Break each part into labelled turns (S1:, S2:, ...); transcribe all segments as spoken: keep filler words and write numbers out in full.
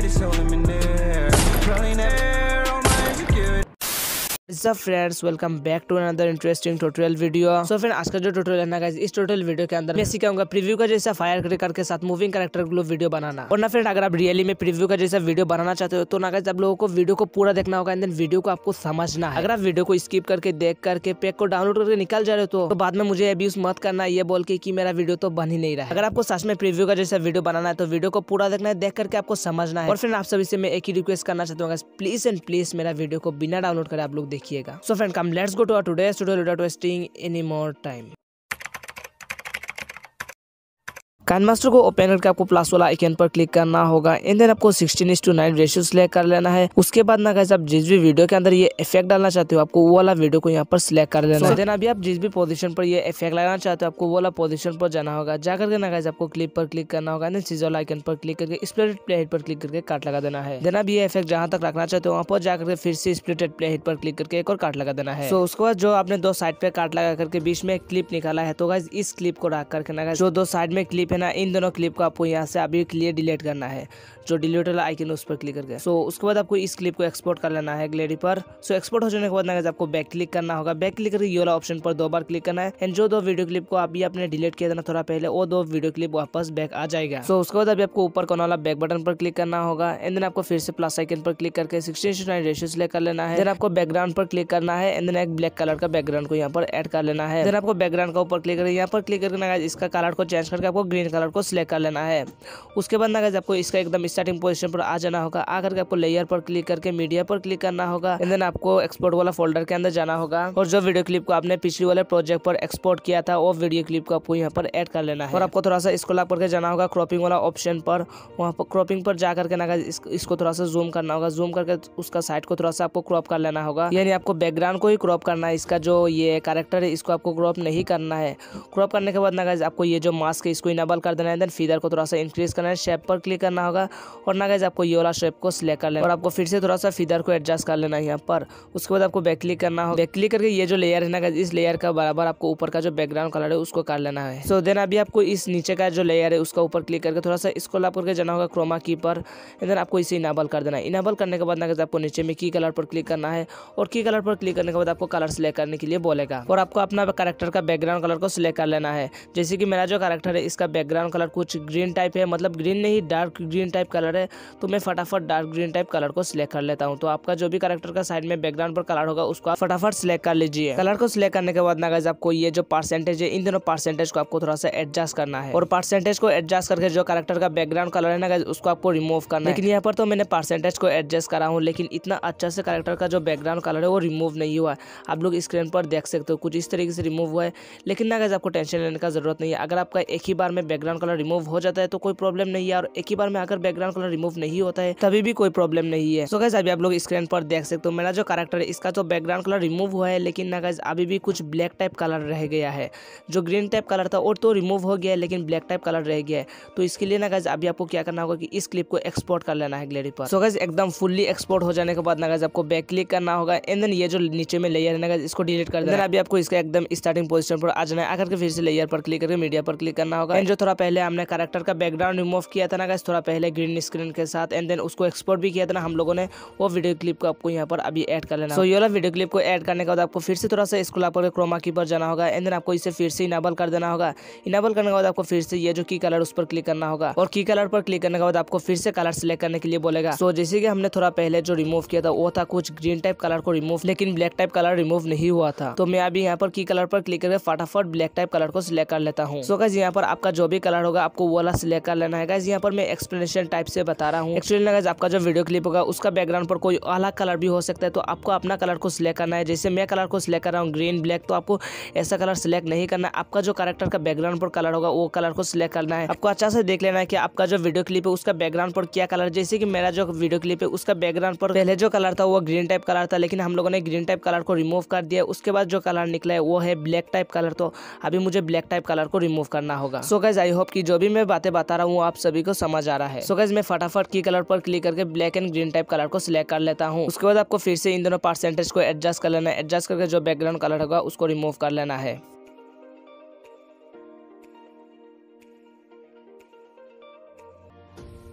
S1: सब friends welcome back to another interesting tutorial video. So friend आज का जो ट्यूटोरियल है ना गाइस, इस ट्यूटोरियल वीडियो के अंदर मैं सिखाऊंगा प्रीव्यू का जैसा फायर क्रेकर के साथ मूविंग कैरेक्टर ग्लो वीडियो बनाना। और ना फ्रेंड अगर आप रियली में प्रीव्यू का जैसा वीडियो बनाना चाहते हो तो ना गाइस आप लोगों को वीडियो को पूरा देखना होगा, एंड देन वीडियो को आपको समझना है। अगर आप वीडियो को स्किप करके देख करके पैक को डाउनलोड करके निकल जा रहे हो तो बाद में मुझे अब्यूज मत करना ये बोल के कि मेरा वीडियो तो बन ही नहीं रहा है। अगर आपको सच में प्रीव्यू का जैसा वीडियो बनाना है तो वीडियो को पूरा देखना है, देख करके आपको समझना है। और फ्रेंड आप सभी से मैं एक ही रिक्वेस्ट करना चाहता हूँ, प्लीज एंड प्लीज मेरा वीडियो को बिना डाउनलोड करे आप लोग देखिएगा। So friend come let's go to our today's tutorial without wasting any more time। KineMaster को ओपन करके आपको प्लस वाला आइकन पर क्लिक करना होगा, एंड देन आपको sixteen is to nine ratio select कर लेना है। उसके बाद ना गाइस आप जिस भी वीडियो के अंदर ये इफेक्ट डालना चाहते हो आपको वो वाला वीडियो को यहाँ पर सिलेक्ट कर लेना है। देन अभी आप जिस भी पोजीशन पर ये इफेक्ट लगाना चाहते हो आपको वो वाला पोजीशन पर जाना होगा। जाकर के ना गाइस आपको क्लिप पर क्लिक करना होगा, देन सीजर वाला आइकन पर क्लिक करके स्प्लिटेड प्लेहेड पर क्लिक करके काट लगा देना है। देन अब ये इफेक्ट जहाँ तक रखना चाहते हो वहाँ पर जाकर फिर से स्प्लिटेड प्लेहेड पर क्लिक करके एक और काट लगा देना है। तो उसके बाद जो आपने दो साइड पे काट लगा करके बीच में एक क्लिप निकाला है तो गाइस इस क्लिप को रख करके ना गाइस जो दो साइड में क्लिप है ना इन दोनों क्लिप को आपको यहाँ से अभी क्लियर डिलीट करना है। जो डिलीट वाला आइकन उस पर क्लिक करके सो उसके बाद आपको इस क्लिप को एक्सपोर्ट कर लेना है गैलरी पर। सो एक्सपोर्ट हो जाने के बाद ना आपको बैक क्लिक करना होगा। बैक क्लिक करके ये वाला ऑप्शन पर दो बार क्लिक करना है, एंड जो दो वीडियो क्लिप को अभी आपने डिलीट किया था ना थोड़ा पहले वो दो वीडियो क्लिप वापस बैक आ जाएगा। सो उसके बाद अभी आपको ऊपर कोने वाला बैक बटन पर क्लिक करना होगा, एंड देन आपको फिर से प्लस आइकन पर क्लिक करके sixteen is to nine ratio select कर लेना है। देन आपको बैकग्राउंड पर क्लिक करना है, एंड देन एक ब्लैक कलर का बैकग्राउंड को यहाँ पर ऐड कर लेना है। देन आपको बैकग्राउंड का ऊपर क्लिक करके यहाँ पर क्लिक करके इसका कलर को चेंज करके आपको ग्रीन कलर को सिलेक्ट कर लेना है। उसके बाद ना आपको इसका एकदम स्टार्टिंग पोजीशन पर आ जाना होगा। आकर के आपको लेयर पर क्लिक करके मीडिया पर क्लिक करना होगा, एंड देन आपको एक्सपोर्ट वाला फोल्डर के अंदर जाना होगा और जो वीडियो क्लिप को आपने पिछले वाले प्रोजेक्ट पर एक्सपोर्ट किया था वो वीडियो क्लिप को आपको यहाँ पर ऐड कर लेना है। और आपको थोड़ा सा इसको ला करके जाना होगा क्रॉपिंग वाला ऑप्शन पर। वहाँ पर क्रॉपिंग पर जाकर के ना इस, इसको थोड़ा सा जूम करना होगा। जूम करके उसका साइड को थोड़ा सा आपको क्रॉप कर लेना होगा, यानी आपको बैकग्राउंड को ही क्रॉप करना है। इसका जो ये कैरेक्टर है इसको आपको क्रॉप नहीं करना है। क्रॉप करने के बाद ना आपको ये जो मास्क है इसको इनेबल कर देना है। देन फीदर को थोड़ा सा इंक्रीज करना है, शेप पर क्लिक करना होगा और ना गाइस आपको ये वाला शेप को सिलेक्ट कर लेना और आपको फिर से थोड़ा सा फीदर को एडजस्ट कर लेना है यहाँ पर। उसके बाद आपको बैक क्लिक करना होगा। बैक क्लिक करके ये जो लेयर है ना गाइस इस लेयर का बराबर आपको ऊपर का जो बैकग्राउंड कलर है उसको कर लेना है। सो देन अभी आपको इस नीचे का जो लेयर है उसका ऊपर क्लिक करके थोड़ा सा इसको लाप करके जाना होगा क्रोमा की पर, एंड देन आपको इसे इनेबल कर देना है। इनेबल करने के बाद ना गाइस आपको नीचे में की कलर पर क्लिक करना है और की कलर पर क्लिक करने के बाद आपको कलर सिलेक्ट करने के लिए बोलेगा और आपको अपना कैरेक्टर का बैकग्राउंड कलर को सिलेक्ट कर लेना है। जैसे कि मेरा जो कैरेक्टर है इसका बैकग्राउंड कलर कुछ ग्रीन टाइप है, मतलब ग्रीन नहीं डार्क ग्रीन टाइप कलर है, तो मैं फटाफट डार्क ग्रीन टाइप कलर को सिलेक्ट कर लेता हूं। तो आपका जो भी कैरेक्टर का साइड में बैकग्राउंड पर कलर होगा उसको आप फटाफट सिलेक्ट कर लीजिए। कलर को सिलेक्ट करने के बाद ना गाइस आपको ये जो परसेंटेज है इन दोनों परसेंटेज को आपको थोड़ा सा एडजस्ट करना है और परसेंटेज को एडजस्ट करके जो कैरेक्टर का बैकग्राउंड कलर है ना गाइस उसको आपको रिमूव करना है। लेकिन यहाँ पर तो मैंने परसेंटेज को एडजस्ट करा हूँ, लेकिन इतना अच्छा से कैरेक्टर का जो बैकग्राउंड कलर है वो रिमूव नहीं हुआ। आप लोग स्क्रीन पर देख सकते हो कुछ इस तरीके से रिमूव हुआ है, लेकिन ना गाइस आपको टेंशन लेने का जरूरत नहीं है। अगर आपका एक ही बार में बैकग्राउंड कलर रिमूव हो जाता है तो कोई प्रॉब्लम नहीं है, और एक ही बार में अगर बैकग्राउंड कलर रिमूव नहीं होता है तभी भी कोई प्रॉब्लम नहीं है। सो गाइस अभी आप लोग स्क्रीन पर देख सकते हो मेरा जो कैरेक्टर है इसका जो बैकग्राउंड कलर रिमूव हुआ है, लेकिन ना गाइस अभी भी कुछ ब्लैक टाइप कलर रह गया है। जो ग्रीन टाइप कलर था और तो रिमूव हो गया है, लेकिन ब्लैक टाइप कलर रह गया है। तो इसके लिए ना गाइस अभी आपको क्या करना होगा कि इस क्लिप को एक्सपोर्ट कर लेना है गैलरी पर। सो गाइस एकदम फुल्ली एक्सपोर्ट हो जाने के बाद ना गाइस आपको बैक क्लिक करना होगा, एंड देन ये जो नीचे में लेयर है ना गाइस इसको डिलीट कर देना है। अभी आपको इसका एकदम स्टार्टिंग पोजीशन पर आ जाना है। आकर के फिर से लेयर पर क्लिक करके मीडिया पर क्लिक करना होगा, एंड जो थोड़ा पहले हमने कैरेक्टर का बैकग्राउंड रिमूव किया था ना गाइस थोड़ा पहले ग्रीन स्क्रीन के साथ, एंड देन उसको एक्सपोर्ट भी किया था ना हम लोगों ने, वो वीडियो क्लिप को आपको यहाँ पर अभी ऐड कर लेना। सो ये वाला वीडियो क्लिप को ऐड करने के बाद आपको फिर से थोड़ा सा इसको लाकर क्रोमा की पर जाना होगा, एंड देन आपको इसे फिर से इनेबल कर देना होगा। इनेबल करने के बाद आपको फिर से ये जो की कलर उस पर क्लिक करना होगा और की कलर पर क्लिक करने के बाद आपको फिर से कलर सिलेक्ट करने के लिए बोलेगा। सो जैसे कि हमने थोड़ा पहले जो रिमूव किया था वो था कुछ ग्रीन टाइप कलर को रिमूव, लेकिन ब्लैक टाइप कलर रिमूव नहीं हुआ था। तो मैं अभी यहाँ पर की कलर पर क्लिक करके फटाफट ब्लैक टाइप कलर को सिलेक्ट कर लेता हूँ। सो गाइस यहाँ पर आपका जो भी कलर होगा आपको वो वाला सिलेक्ट कर लेना है। गाइस यहाँ पर मैं एक्सप्लेनेशन टाइप से बता रहा हूँ। एक्चुअली गाइस आपका जो वीडियो क्लिप होगा उसका बैकग्राउंड पर कोई अलग कलर भी हो सकता है, तो आपको अपना कलर को सिलेक्ट करना है। जैसे मैं कलर को सिलेक्ट कर रहा हूँ ग्रीन ब्लैक, तो आपको ऐसा कलर सिलेक्ट नहीं करना है। आपका जो कैरेक्टर का बैकग्राउंड पर कलर होगा वो कलर को सिलेक्ट करना है। आपको अच्छा से देख लेना है कि आपका जो वीडियो क्लिप है उसका बैकग्राउंड पर क्या कलर। जैसे कि मेरा जो वीडियो क्लिप है उसका बैकग्राउंड पर पहले जो कलर था वो ग्रीन टाइप कलर था, लेकिन हम लोगों ने ग्रीन टाइप कलर को रिमूव कर दिया। उसके बाद जो कलर निकला है वो है ब्लैक टाइप कलर, तो अभी मुझे ब्लैक टाइप कलर को रिमूव करना होगा। सो गाइस आई होप कि जो भी मैं बातें बता रहा हूँ आप सभी को समझ आ रहा है। सो गाइस मैं फटाफट की कलर पर क्लिक करके black and green type colour को सिलेक्ट कर लेता हूँ। उसके बाद आपको फिर से इन दोनों परसेंटेज को एडजस्ट कर लेना है। एडजस्ट करके जो बैकग्राउंड कलर होगा उसको रिमूव कर लेना है।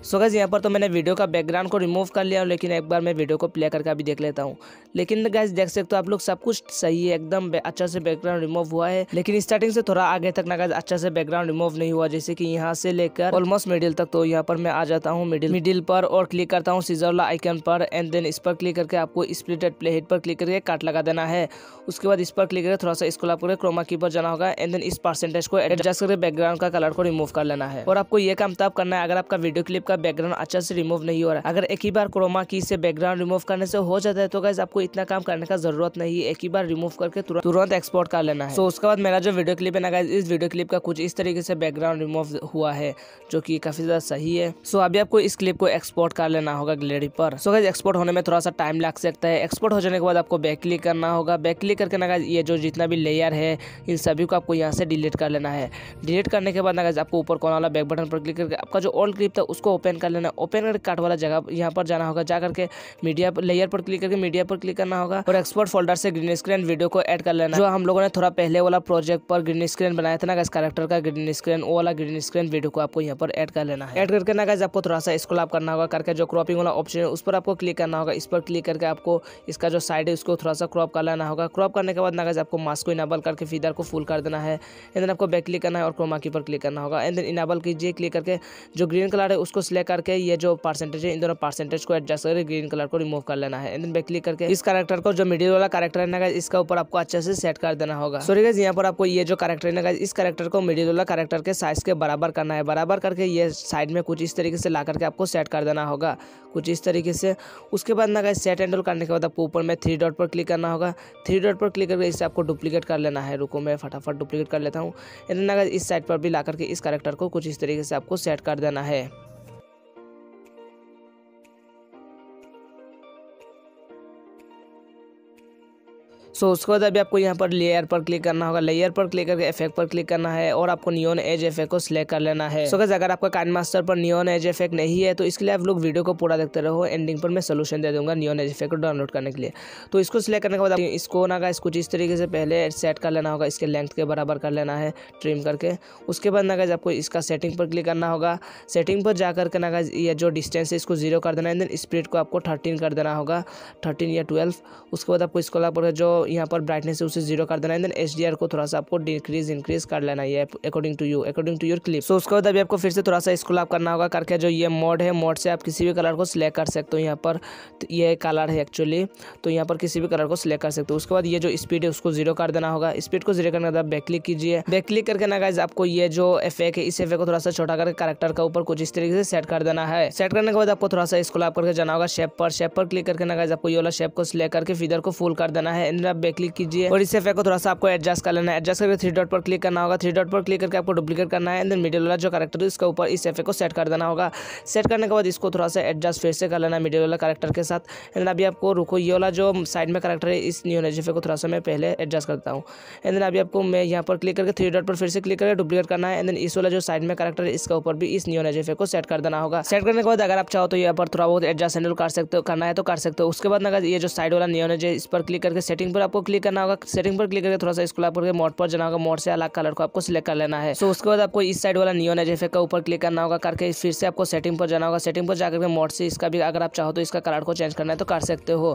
S1: सो गाइस यहाँ पर तो मैंने वीडियो का बैकग्राउंड को रिमूव कर लिया, लेकिन एक बार मैं वीडियो को प्ले करके अभी देख लेता हूँ। लेकिन गाइस देख सकते हो आप लोग सब कुछ सही है, एकदम अच्छा से बैकग्राउंड रिमूव हुआ है। लेकिन स्टार्टिंग से थोड़ा आगे तक ना गाइस अच्छा से बैकग्राउंड रिमूव नहीं हुआ, जैसे कि यहाँ से लेकर ऑलमोस्ट मिडिल तक। तो यहाँ पर मैं आ जाता हूँ मिडिल मिडिल पर और क्लिक करता हूँ सीजर वाला आइकन पर, एंड देन इस पर क्लिक करके आपको स्प्लिट एट प्ले हेड पर क्लिक करके काट लगा देना है। उसके बाद इस पर क्लिक करके थोड़ा सा स्क्रॉल अप करके क्रोमा की पर जाना होगा, एंड देन इस परसेंटेज को एडजस्ट करके बैकग्राउंड का कलर को रिमूव कर लेना है। और आपको ये काम तब करना है अगर आपका वीडियो क्लिप का बैकग्राउंड अच्छा से रिमूव नहीं हो रहा है। अगर एक ही बार क्रोमा की से बैकग्राउंड रिमूव करने से हो जाता है तो गाइस आपको इतना काम करने का जरूरत नहीं है, एक ही बार रिमूव करके तुरंत तुरंत एक्सपोर्ट कर लेना है। तो उसके बाद मेरा जो वीडियो क्लिप है ना गाइस, इस वीडियो क्लिप का कुछ इस तरीके से बैकग्राउंड रिमूव हुआ है, जो कि काफी ज्यादा सही है। सो अभी आपको इस क्लिप को एक्सपोर्ट कर लेना होगा गैलरी पर। सो गाइस एक्सपोर्ट होने में थोड़ा सा टाइम लग सकता है। एक्सपोर्ट हो जाने के बाद आपको बैक क्लिक करना होगा। बैक क्लिक करके ना गाइस ये जो जितना भी लेयर है इन सभी को आपको यहाँ से डिलीट कर लेना है। डिलीट करने के बाद ना गाइस आपको ऊपर कॉर्नर वाला बैक बटन पर क्लिक करके आपका जो ओल्ड क्लिप था उसको ओपन कर लेना है। ओपन करके काट वाला जगह यहाँ पर जाना होगा, जा करके मीडिया लेयर पर क्लिक करके मीडिया पर क्लिक करना होगा और एक्सपोर्ट फोल्डर से ग्रीन स्क्रीन वीडियो को ऐड कर लेना। जो हम लोगों ने थोड़ा पहले वाला प्रोजेक्ट पर ग्रीन स्क्रीन बनाया था ना गाइस, कैरेक्टर का ग्रीन स्क्रीन, वो वाला ग्रीन स्क्रीन वीडियो को आपको यहाँ पर ऐड कर लेना है। ऐड करके ना गाइस आपको थोड़ा सा स्क्रॉल अप करना होगा, करके जो क्रॉपिंग वाला ऑप्शन है उस पर आपको क्लिक करना होगा। इस पर क्लिक करके आपको इसका जो साइड है उसको थोड़ा सा क्रॉप कर लेना होगा। क्रॉप करने के बाद ना गाइस आपको मास्क को इनेबल करके फीदर को फुल कर देना है, एंड देन आपको बैक क्लिक करना है और क्रोमा की पर क्लिक करना होगा, एंड देन इनेबल कीजिए। क्लिक करके जो ग्रीन कलर है उसको सिलेक्ट करके ये जो परसेंटेज है इन दोनों परसेंटेज को एडजस्ट करके ग्रीन कलर को रिमूव कर लेना है, एंड देन बैक क्लिक करके इस कैरेक्टर को जो मिडिल वाला कैरेक्टर है ना गाइस इसका ऊपर आपको अच्छे से सेट कर देना होगा। सॉरी गाइस यहाँ पर आपको ये जो कैरेक्टर है ना गाइस इस कैरेक्टर को मिडिल वाला कैरेक्टर के साइज के बराबर करना है। बराबर करके ये साइड में कुछ इस तरीके से ला करके आपको सेट कर देना होगा, कुछ इस तरीके से। उसके बाद ना गाइस सेट एंड करने के बाद आपको ऊपर में थ्री डॉट पर क्लिक करना होगा। थ्री डॉट पर क्लिक करके इसे आपको डुप्लीकेट कर लेना है। रुको मैं फटाफट डुप्लीकेट कर लेता हूँ, एंड ना गाइस इस साइड पर भी ला करके इस कैरेक्टर को कुछ इस तरीके से आपको सेट कर देना है। सो so, उसके बाद अभी आपको यहाँ पर लेयर पर क्लिक करना होगा। लेयर पर क्लिक करके इफेक्ट पर क्लिक करना है और आपको नियॉन एज इफेक्ट को सिलेक्ट कर लेना है। सो so, गाइस अगर आपका काइनमास्टर पर नियॉन एज इफेक्ट नहीं है तो इसके लिए आप लोग वीडियो को पूरा देखते रहो, एंडिंग पर मैं सोल्यूशन दे दूंगा नियॉन एज इफेक्ट को डाउनलोड करने के लिए। तो इसको सिलेक्ट करने के बाद इसको ना गाइस कुछ इस तरीके से पहले सेट कर लेना होगा, इसके लेंथ के बराबर कर लेना है ट्रिम करके। उसके बाद ना गाइस आपको इसका सेटिंग पर क्लिक करना होगा। सेटिंग पर जाकर के ना गाइस ये जो डिस्टेंस है इसको जीरो कर देना है, देन स्पीड को आपको थर्टीन कर देना होगा, थर्टीन या ट्वेल्व। उसके बाद आपको इसको जो यहाँ पर ब्राइटनेस उसे जीरो कर देना है, देन एचडीआर को थोड़ा सा आपको डिक्रीज इंक्रीज कर लेना है according to you according to your clip. So उसके बाद अभी आपको फिर से थोड़ा सा स्क्रॉल अप करना होगा, करके जो ये मोड है मोड से आप किसी भी कलर को सिलेक्ट कर सकते हो। यहाँ पर ये कलर है एक्चुअली, तो यहाँ पर किसी भी कलर को सिलेक्ट कर सकते हो। उसके बाद ये जो स्पीड है उसको जीरो कर देना होगा। स्पीड को जीरो करने के बाद बैक क्लिक कीजिए। बैक क्लिक करके ना गाइस आपको ये जो इफेक्ट है इस इफेक्ट को थोड़ा सा छोटा करके कैरेक्टर का ऊपर कुछ इस तरीके से सेट कर देना है। सेट करने के बाद आपको थोड़ा सा स्क्रॉल अप करके जाना होगा शेप पर। शेप पर क्लिक करके ना गाइस आपको ये वाला शेप को सिलेक्ट करके फीदर को फुल कर देना है, एंड आप बैक क्लिक कीजिए और इस इफेक्ट को थोड़ा सा आपको एडजस्ट कर लेना है। एडजस्ट करके थ्री डॉट पर क्लिक करना होगा। थ्री डॉट पर क्लिक करके आपको डुप्लीकेट करना है, एंड देन मिडिल वाला जो कैरेक्टर है इसके ऊपर इस इफेक्ट को सेट कर देना होगा। सेट करने के बाद इसको थोड़ा सा एडजस्ट फिर से कर लेना है मिडिल वाला कैरेक्टर के साथ, एंड अभी आपको रुको ये वाला जो साइड में कैरेक्टर है इस नियॉन एज इफेक्ट को थोड़ा सा मैं पहले एडजस्ट करता हूँ, एंड देन अभी आपको मैं यहाँ पर क्लिक करके थ्री डॉट पर फिर से क्लिक करके डुप्लीकेट करना है, एंड देन इस वाला जो साइड में कैरेक्टर है इसका ऊपर भी इस नियॉन एज इफेक्ट को सेट कर देना होगा। सेट करने के बाद अगर आप चाहो तो यहाँ पर थोड़ा बहुत एडजस्ट हैंडल कर सकते हो, करना है तो कर सकते हो। उसके बाद ना ये जो साइड वाला नियॉन एज है इस पर क्लिक करके सेटिंग पर आपको क्लिक करना होगा। सेटिंग पर क्लिक करके थोड़ा सा स्क्रॉल अप करके मोड पर जाना होगा, मोड से अलग कलर को आपको सिलेक्ट कर लेना है। सो so, उसके बाद आपको इस साइड वाला नियॉन एज इफेक्ट का ऊपर क्लिक करना होगा, करके फिर से आपको सेटिंग पर जाना होगा। सेटिंग पर जाकर के मोड से इसका भी अगर आप चाहो तो इसका कलर को चेंज करना है तो कर सकते हो।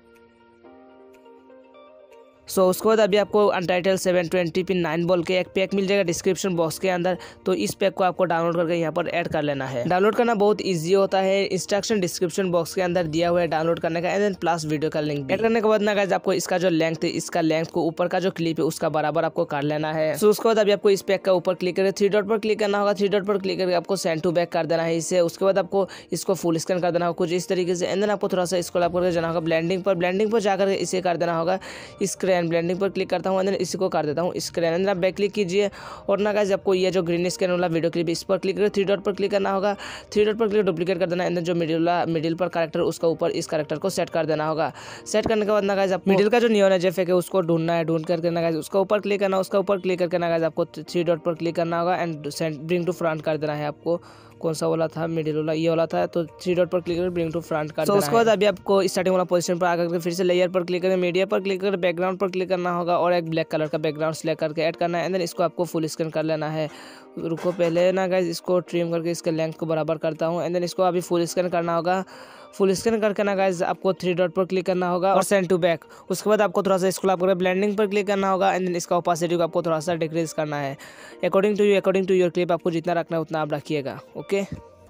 S1: सो so, उसके बाद अभी आपको untitled seven twenty p nine बोल के एक पैक मिल जाएगा डिस्क्रिप्शन बॉक्स के अंदर, तो इस पैक को आपको डाउनलोड करके यहाँ पर ऐड कर लेना है। डाउनलोड करना बहुत इजी होता है, इंस्ट्रक्शन डिस्क्रिप्शन बॉक्स के अंदर दिया हुआ है डाउनलोड करने का, एंड देन प्लस वीडियो का लिंक। ऐड करने के बाद ना गाइस आपको इसका जो लेंथ है इसका लेंथ को ऊपर का जो क्लिप है उसका बराबर आपको कर लेना है। सो so, उसके बाद अभी आपको इस पैक का ऊपर क्लिक करके थ्री डॉट पर क्लिक करना होगा। थ्री डॉट पर क्लिक करके आपको सेंड टू बैक कर देना है इसे। उसके बाद आपको इसको फुल स्कैन कर देना होगा कुछ इस तरीके से, एंड देन आपको थोड़ा सा स्क्रॉल अप करके जाना होगा ब्लेंडिंग पर। ब्लेंडिंग पर जाकर इसे कर देना होगा स्क्रैन। ब्लेंडिंग पर क्लिक करता हूँ, एंड इसी को कर देता हूँ स्क्रैन, एंड आप बैक क्लिक कीजिए और ना गाइस आपको ये जो ग्रीन स्क्रीन वाला वीडियो क्लिप इस पर क्लिक करके थ्री डॉट पर क्लिक करना होगा। थ्री डॉट पर क्लिक डुप्लीकेट कर देना, एंड जो मिडिल मिडिल पर कैरेक्टर उसका ऊपर इस कैरेक्टर को सेट कर देना होगा। सेट करने के बाद ना गाइस आप मिडिल का जो नियॉन एज इफेक्ट है उसको ढूंढना है। ढूंढ करके ना गाइस उसका ऊपर क्लिक करना, उसका ऊपर क्लिक करके ना गाइस आपको थ्री डॉट पर क्लिक करना होगा एंड ब्रिंग टू फ्रंट कर देना है आपको कौन सा वाला था, मिडिल वाला, ये वाला था। तो थ्री डॉट पर क्लिक करके ब्रिंग टू फ्रंट कर देना है। उसके बाद अभी आपको स्टार्टिंग वाला पोजीशन पर आकर फिर से लेयर पर क्लिक करके मीडिया पर क्लिक करके बैकग्राउंड पर क्लिक करना होगा और एक ब्लैक कलर का बैकग्राउंड सिलेक्ट करके ऐड करना है। एंड देन इसको आपको फुल स्क्रीन कर लेना है। रुको पहले ना गाइस इसको ट्रिम करके इसके लेंथ को बराबर करता हूँ। एंड देन इसको अभी फुल स्क्रीन करना होगा। फुल स्क्रीन करके ना गाइस आपको थ्री डॉट पर क्लिक करना होगा और सेंड टू बैक। उसके बाद आपको थोड़ा सा इसको आप ब्लेंडिंग पर क्लिक करना होगा। एंड देन इसका ओपेसिटी को आपको थोड़ा सा डिक्रीज करना है। According to you according to your clip आपको जितना रखना है उतना आप रखिएगा। ओके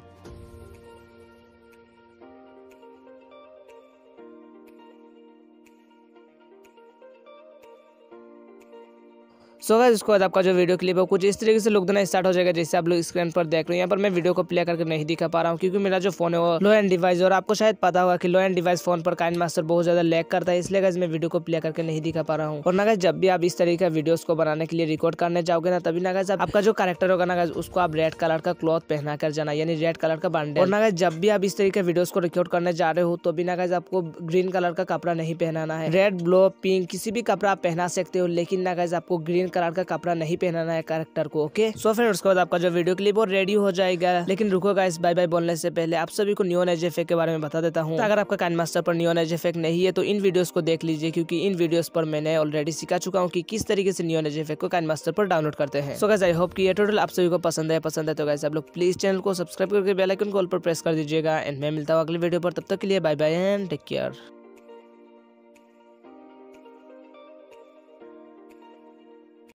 S1: सो गाइस उसके बाद आपका जो वीडियो क्लिप है कुछ इस तरीके से लुक देना स्टार्ट हो जाएगा जैसे आप लोग स्क्रीन पर देख रहे हैं। यहाँ पर मैं वीडियो को प्ले करके नहीं दिखा पा रहा हूँ क्योंकि मेरा जो फोन है वो लो एंड डिवाइस और आपको शायद पता होगा कि लो एंड डिवाइस फोन पर काइन मास्टर बहुत ज्यादा लैग करता है, इसलिए गाइस मैं वीडियो को प्ले करके नहीं दिखा पा रहा हूँ। और ना गाइस जब भी आप इस तरीके का वीडियोस को बनाने के लिए रिकॉर्ड करने जाओगे ना तभी ना गाइस आपका जो कैरेक्टर होगा ना गाइस उसको आप रेड कलर का क्लॉथ पहना कर जाना, यानी रेड कलर का बंडल। और ना गाइस जब भी आप इस तरीके वीडियोस को रिकॉर्ड करने जा रहे हो तो भी ना गाइस आपको ग्रीन कलर का कपड़ा नहीं पहनाना है। रेड ब्लू पिंक किसी भी कपड़ा आप पहना सकते हो, लेकिन ना गाइस आपको ग्रीन कलर का कपड़ा नहीं पहनाना है कैरेक्टर को। ओके सो फ्रेंड्स उसके बाद आपका जो वीडियो क्लिप और रेडी हो जाएगा। लेकिन रुको गाइस बाय बाय बोलने से पहले आप सभी को नियॉन एज इफेक्ट के बारे में बता देता हूँ। तो अगर आपका काइन मास्टर पर नियॉन एज इफेक्ट नहीं है तो इन वीडियोस को देख लीजिए, क्योंकि इन वीडियोस पर मैंने ऑलरेडी सिखा चुका हूँ कि किस तरीके से नियॉन एज इफेक्ट को काइन मास्टर पर डाउनलोड करते हैं। सो गाइस आई होप कि ये ट्यूटोरियल आप सभी को पसंद है पसंद है तो गाइस आप लोग प्लीज चैनल को सब्सक्राइब करके बेल आइकन को ऑल पर प्रेस कर दीजिएगा। एंड मैं मिलता हूँ अगली वीडियो पर, तब तक के लिए bye bye and take care.